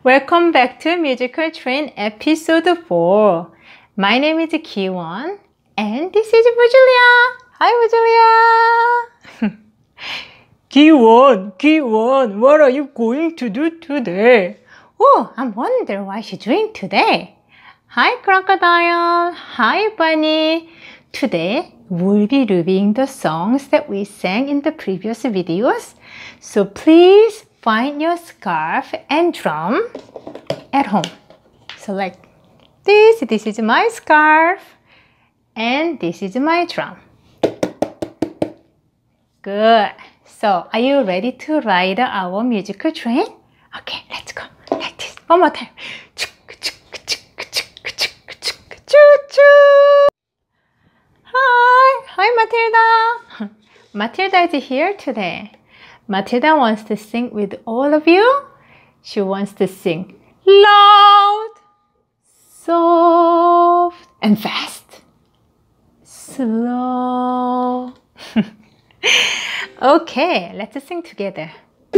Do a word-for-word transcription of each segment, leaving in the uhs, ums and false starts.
Welcome back to Musical Train episode four. My name is Kiwon and this is Bujulia. Hi Bujulia. Kiwon, Kiwon, what are you going to do today? Oh, I wonder what she's doing today. Hi Crocodile. Hi Bunny. Today we'll be reviewing the songs that we sang in the previous videos. So please find your scarf and drum at home. So like this, this is my scarf and this is my drum. Good. So are you ready to ride our musical train? Okay, let's go. Like this. One more time. Hi. Hi Matilda. Matilda is here today. Matilda wants to sing with all of you. She wants to sing loud, soft, and fast. Slow. Okay, let's sing together.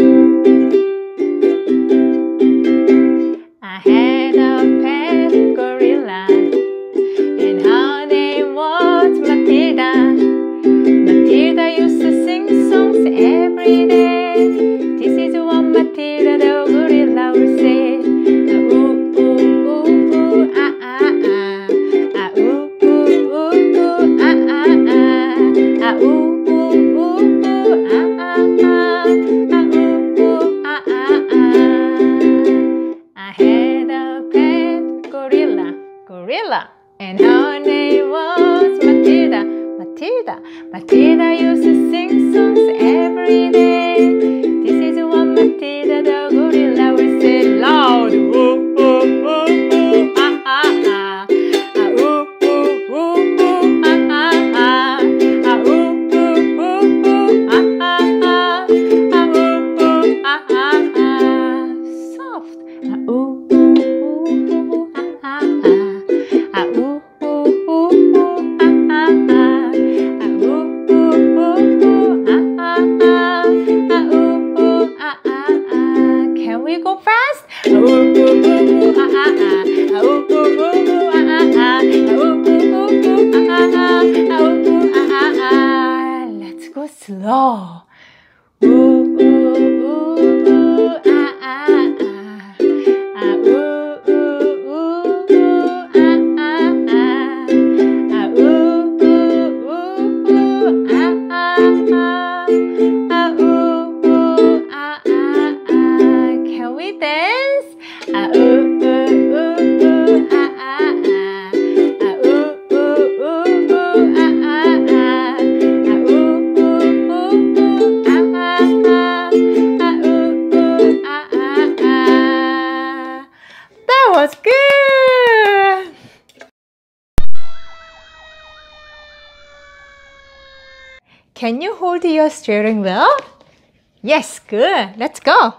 I had a pet gorilla, and her name was Matilda. Matilda used to sing songs every day. This is what Matilda the gorilla would say. Ah, ooh, ooh, ooh, ooh, ah, ah, ah. Ah, ooh, ooh, ooh, ooh, ah, ah, ah. Ah, ooh, ooh, ooh, ooh, ah, ah, ah. Ah, ooh, ooh, ah, ah, ah. I had a pet gorilla, gorilla, and her name was Matilda. Matilda, Matilda used to sing songs every day. This is what Matilda the gorilla would say loud. Ooh, ooh, ooh, ooh, ah, ah, ah. Ah, ooh, ooh, ooh, ooh, ah, ah, ah. Ah, ooh, ooh, ooh, ooh, ah, ah, ah. Ah, ooh, ooh, ah, ah, ah. Soft. Ah, ooh, ooh, ooh, ooh, ah, ah, ah. Ah, ooh, ooh, ooh, ooh, ah, ah, ah. Can we go fast? Let's go slow. Was good. Can you hold your steering wheel? Yes, good. Let's go.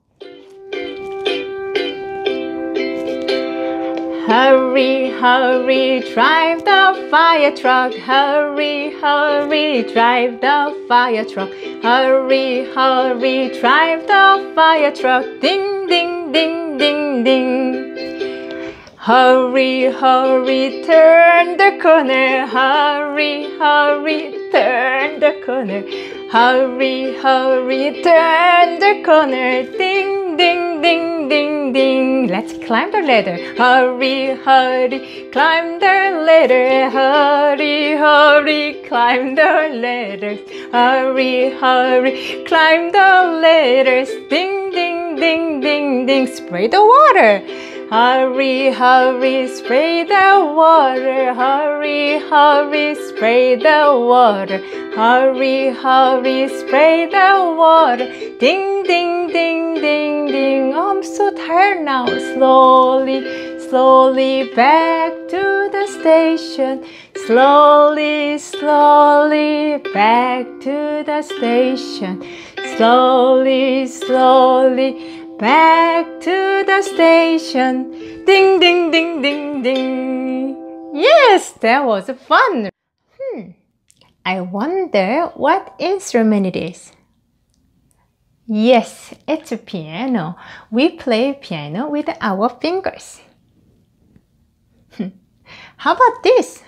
Hurry, hurry, drive the fire truck. Hurry, hurry, drive the fire truck. Hurry, hurry, drive the fire truck. Ding, ding, ding, ding, ding. Hurry, hurry, turn the corner. Hurry, hurry, turn the corner. Hurry, hurry, turn the corner. Ding, ding, ding, ding, ding. Let's climb the ladder. Hurry, hurry, climb the ladder. Hurry, hurry, climb the ladders. Hurry, hurry, climb the ladders. Ding, ding, ding, ding, ding. Spray the water. Hurry, hurry, spray the water. Hurry, hurry, spray the water. Hurry, hurry, spray the water. Ding, ding, ding, ding, ding. Oh, I'm so tired now. Slowly, slowly back to the station. Slowly, slowly back to the station. Slowly, slowly back to the station. Ding, ding, ding, ding, ding. Yes, that was fun. Hmm. I wonder what instrument it is. Yes, it's a piano. We play piano with our fingers. How about this?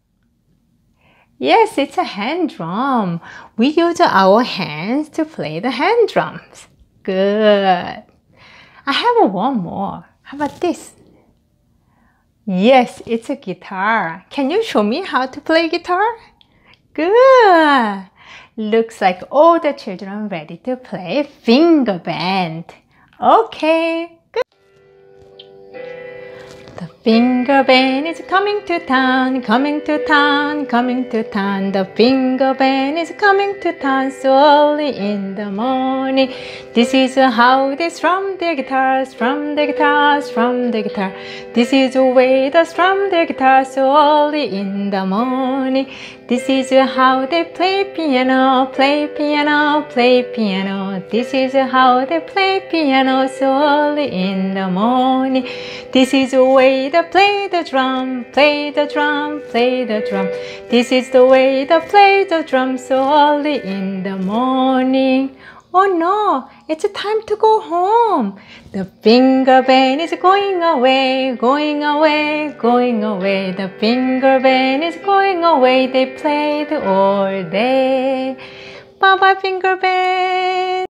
Yes, it's a hand drum. We use our hands to play the hand drums. Good. I have one more. How about this? Yes, it's a guitar. Can you show me how to play guitar? Good. Looks like all the children are ready to play finger band. Okay. The finger band is coming to town, coming to town, coming to town. The finger band is coming to town so early in the morning. This is how they strum their guitars, strum their guitars, strum their guitar. This is the way they strum their guitars so early in the morning. This is how they play piano, play piano, play piano. This is how they play piano so early in the morning. This is the way they play the drum, play the drum, play the drum. This is the way they play the drum so early in the morning. Oh no, it's time to go home. The finger band is going away, going away, going away. The finger band is going away. They played all day. Bye bye, finger band.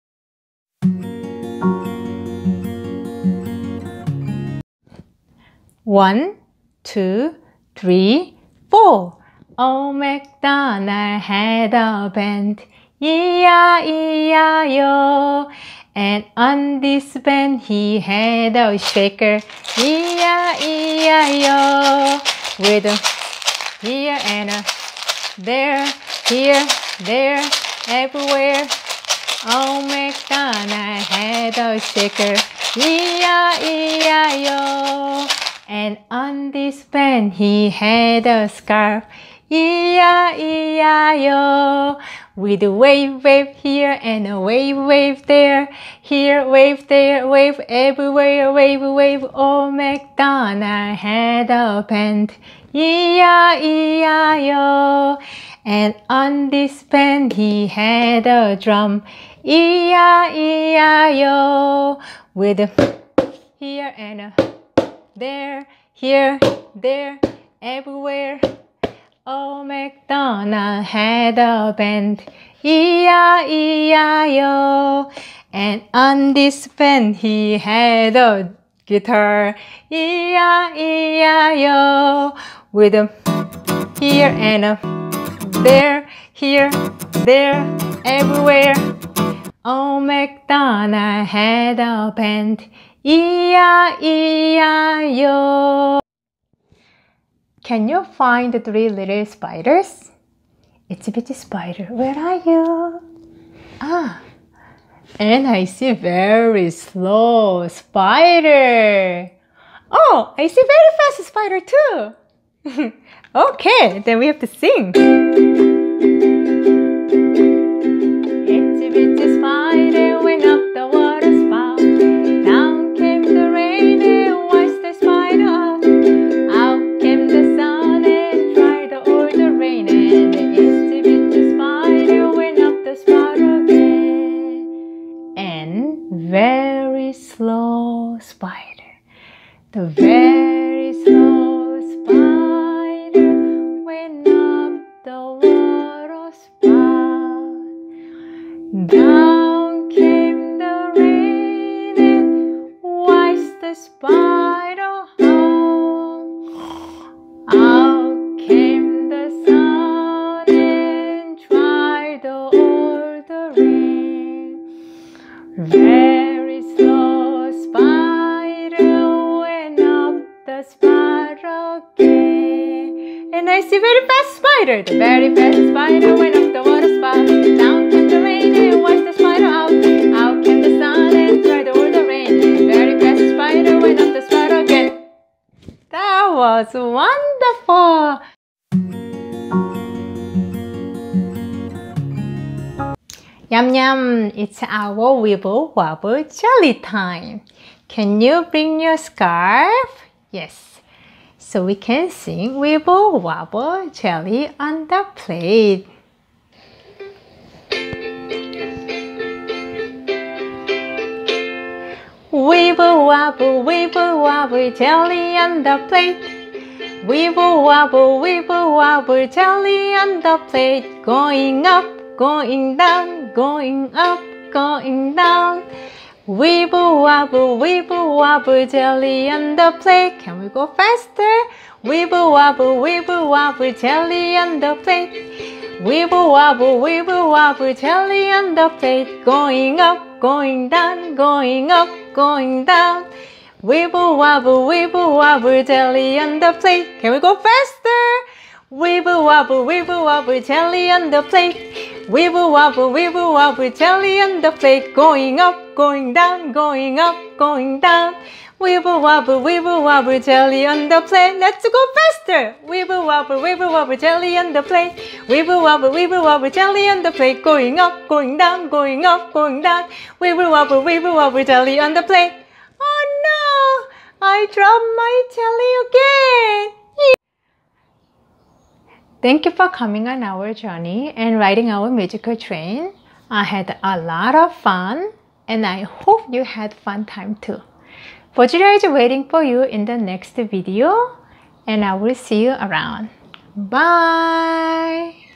One, two, three, four. Old MacDonald had a band, E I E I O. And on this band he had a shaker, E I E I O. With a here and a there, here, there, everywhere. Old MacDonald had a shaker, E I E I O. And on this band he had a scarf, E I E I O. With a wave, wave here and a wave, wave there. Here, wave there, wave everywhere, wave, wave. Old MacDonald had a band, E I E I O. And on this band he had a drum, E I E I O. With a here and a there, here, there, everywhere. Old MacDonald had a band, E I E I O. And on this band he had a guitar, E I E I O. With a here and a there, here, there, everywhere. Old MacDonald had a band, E I E I O. Can you find the three little spiders? Itsy bitsy spider, where are you? Ah, and I see very slow spider. Oh, I see very fast spider too. Okay, then we have to sing. Itsy bitsy spider went up the water spout. Down came the rain and washed the spider out. Out came the sun and dried all the rain. And the itsy bitsy spider went up the spout again. And very slow spider, the very slow spider went up the water spout. Down came the rain and washed the spider out. Out came the sun and dried all the rain. Very slow spider went up the spout again. And I see very fast spider. The very fast spider went up the water spout. Down came the rain and washed the spider out. Out came the sun and dried all the rain. And very fast spider went up the spout again. That was wonderful. Yum yum, it's our wibble wobble jelly time. Can you bring your scarf? Yes. So we can sing wibble wobble jelly on the plate. Wibble wobble, wibble wobble, jelly on the plate. Wibble wobble, wibble wobble, jelly on the plate. Going up, going down, going up, going down. Wibble wobble, wibble wobble, jelly on the plate. Can we go faster? Wibble wobble, wibble wobble, jelly on the plate. Wibble wobble, wibble wobble, jelly on the plate. Going up, going down, going up, going down. Wibble wobble, wibble wobble, jelly on the plate. Can we go faster? Wibble wobble, wibble wobble, jelly on the plate. Wibble wobble, wibble wobble, jelly on the plate. Going up, going down, going up, going down. Wibble wobble, wibble wobble, jelly on the plate. Let's go faster. Wibble wobble, wibble wobble, jelly on the plate. Wibble wobble, wibble wobble, jelly on the plate. Going up, going down, going up, going down. Wibble wobble, wibble wobble, jelly on the plate. Oh no! I dropped my jelly again. Thank you for coming on our journey and riding our musical train. I had a lot of fun and I hope you had fun time too. Bojira is waiting for you in the next video and I will see you around. Bye!